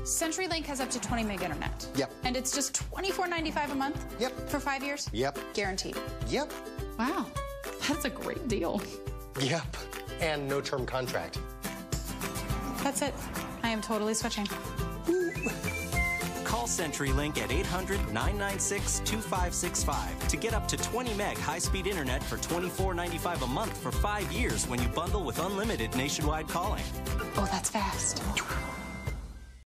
CenturyLink has up to 20 meg internet. Yep. And it's just $24.95 a month? Yep. For 5 years? Yep. Guaranteed? Yep. Wow, that's a great deal. Yep. And no term contract. That's it. I am totally switching. Call CenturyLink at 800-996-2565 to get up to 20 meg high-speed internet for $24.95 a month for 5 years when you bundle with unlimited nationwide calling. Oh, that's fast.